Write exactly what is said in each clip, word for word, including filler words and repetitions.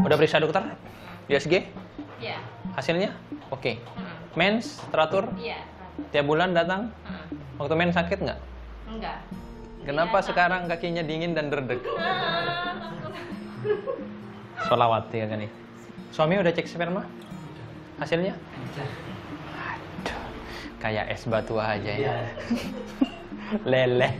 Udah periksa dokter? U S G? Iya. Hasilnya? Oke. Okay. Hmm. Mens teratur? Iya. Tiap bulan datang? Hmm. Waktu mens sakit nggak? Enggak. Kenapa Iya, sekarang kakinya dingin dan derdek? Sholawat ya kan nih. Suami udah cek sperma? Hasilnya? Aduh, kayak es batu aja ya. Lele.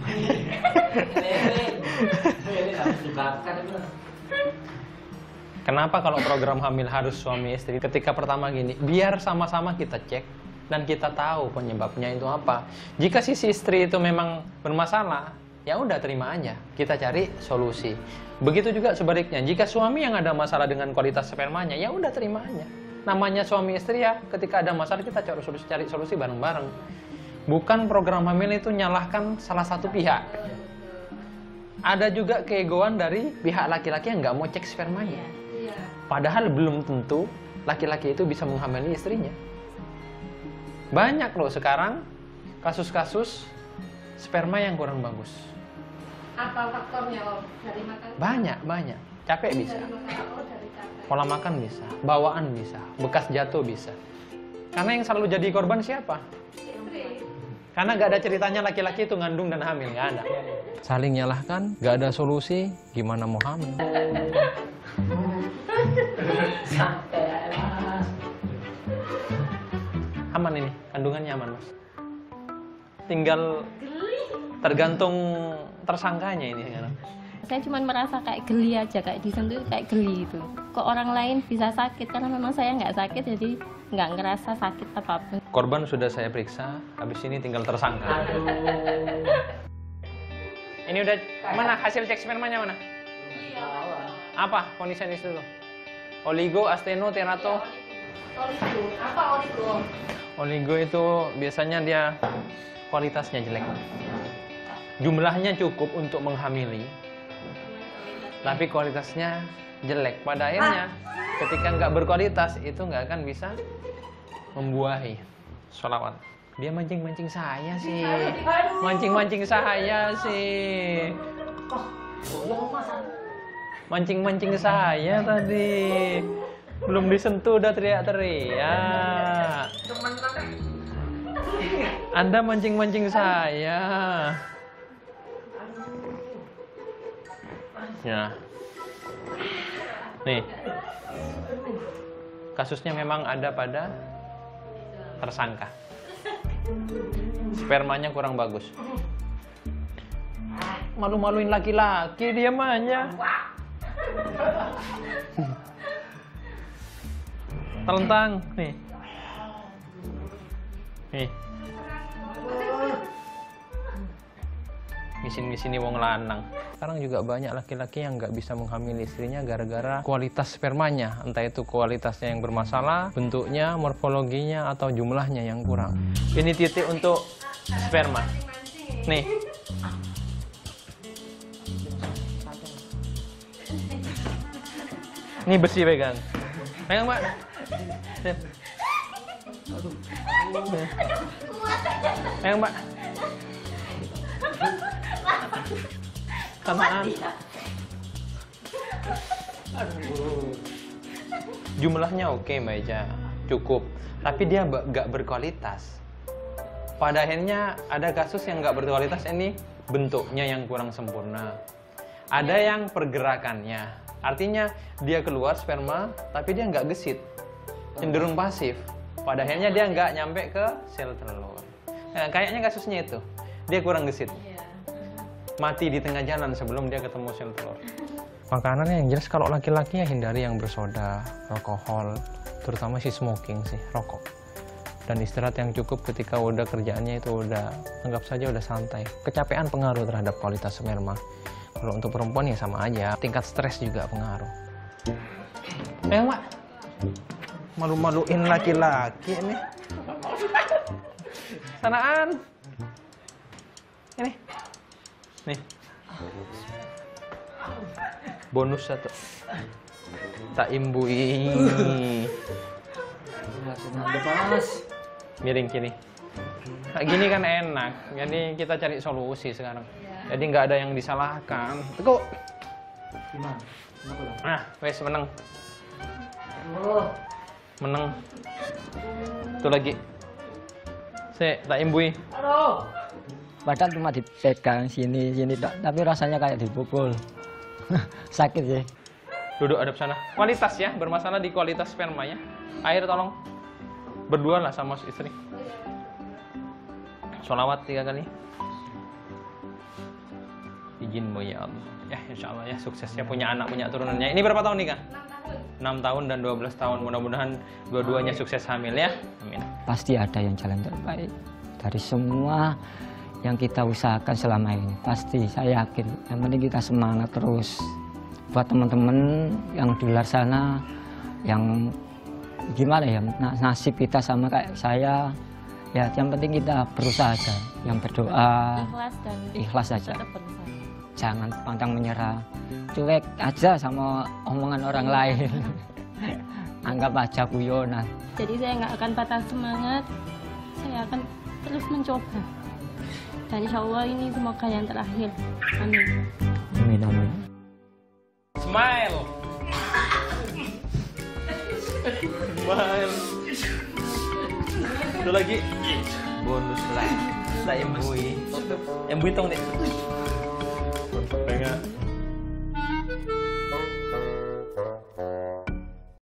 Kenapa kalau program hamil harus suami istri? Ketika pertama gini, biar sama-sama kita cek dan kita tahu penyebabnya itu apa. Jika sisi istri itu memang bermasalah, ya udah terima aja. Kita cari solusi. Begitu juga sebaliknya. Jika suami yang ada masalah dengan kualitas spermanya, ya udah terima aja. Namanya suami istri ya, ketika ada masalah kita cari solusi, cari solusi bareng-bareng. Bukan program hamil itu nyalahkan salah satu pihak. Ada juga keegoan dari pihak laki-laki yang nggak mau cek spermanya. Padahal belum tentu laki-laki itu bisa menghamili istrinya. Banyak loh sekarang kasus-kasus sperma yang kurang bagus. Apa faktornya Om? Dari makan? Banyak, banyak. Capek bisa. Dari makan, oh, dari capek. Pola makan bisa, bawaan bisa, bekas jatuh bisa. Karena yang selalu jadi korban siapa? Istri. Karena gak ada ceritanya laki-laki itu ngandung dan hamil, gak ada. Saling nyalahkan, gak ada solusi, gimana mau hamil? Aman ini, kandungannya aman mas. Tinggal tergantung tersangkanya ini sekarang. Saya cuma merasa kayak geli aja, kayak disentuh kayak geli itu. Kok orang lain bisa sakit, karena memang saya nggak sakit, jadi nggak ngerasa sakit apapun. Korban sudah saya periksa, habis ini tinggal tersangka. Ini udah, mana hasil cek spermanya mana? Iya. Apa kondisi itu tuh? Oligo, asteno, terato? Oligo. Apa oligo? Oligo itu biasanya dia kualitasnya jelek. Jumlahnya cukup untuk menghamili, tapi kualitasnya jelek. Pada akhirnya, ketika nggak berkualitas, itu nggak akan bisa membuahi. Sholawat. Dia mancing-mancing saya sih. Mancing-mancing saya sih. Mancing-mancing saya tadi. Belum disentuh udah teriak-teriak. Anda mancing-mancing saya. Ya. Nih. Kasusnya memang ada pada tersangka. Spermanya kurang bagus. Malu-maluin laki-laki dia mahnya. Telentang nih. Nih. Ngisin-ngisini wong lanang. Sekarang juga banyak laki-laki yang nggak bisa menghamili istrinya gara-gara kualitas spermanya. Entah itu kualitasnya yang bermasalah, bentuknya, morfologinya, atau jumlahnya yang kurang. Ini titik untuk sperma. Nih. Ini besi pegang. Pegang, Mbak. Pegang, Mbak. Samaan. Jumlahnya oke Mbak Eja, cukup. Tapi dia nggak berkualitas. Pada akhirnya ada kasus yang nggak berkualitas, ini bentuknya yang kurang sempurna. Ada yang pergerakannya, artinya dia keluar sperma, tapi dia nggak gesit, cenderung pasif. Pada akhirnya dia nggak nyampe ke sel telur. Nah, kayaknya kasusnya itu, dia kurang gesit. Mati di tengah jalan sebelum dia ketemu sel telur. Makanan yang jelas kalau laki-laki ya hindari yang bersoda, alkohol, terutama si smoking sih, rokok. Dan istirahat yang cukup ketika udah kerjaannya itu udah, anggap saja udah santai. Kecapean pengaruh terhadap kualitas sperma. Kalau untuk perempuan ya sama aja, tingkat stres juga pengaruh. Eh, Mak. Malu-maluin laki-laki ini. Sanaan. Ini. Nih. Bonus satu. Tak imbui. Miring kini. Kayak gini kan enak. Jadi kita cari solusi sekarang. Jadi nggak ada yang disalahkan. Tekuk. Nah, wes menang. Menang. Itu lagi. Sik, tak imbui. Padahal cuma dipegang sini sini tak, tapi rasanya kayak dipukul. Sakit sih. Duduk hadap sana. Kualitas ya, bermasalah di kualitas spermanya. Air tolong. Berdua lah sama istri. Sholawat tiga kali. Izinmu ya Allah. Ya insya Allah ya suksesnya punya anak, punya turunannya. Ini berapa tahun nikah? enam tahun dan dua belas tahun. Mudah-mudahan dua-duanya sukses hamil ya. Amin. Pasti ada yang jalan terbaik dari semua yang kita usahakan selama ini. Pasti saya yakin. Yang penting kita semangat terus. Buat teman-teman yang di luar sana yang gimana ya nasib kita sama kayak saya, ya yang penting kita berusaha aja, yang berdoa Ikhlas dan ikhlas aja, tetap berusaha. jangan pantang menyerah, cuek aja sama omongan orang lain. Anggap aja guyonan. Jadi saya nggak akan patah semangat, saya akan terus mencoba. Dan insya Allah ini semoga yang terakhir. Amin. Amin amin. Smile. Smile. Itu lagi. Bonus lah. Tak imbui. Imbui tong deh. Pengen.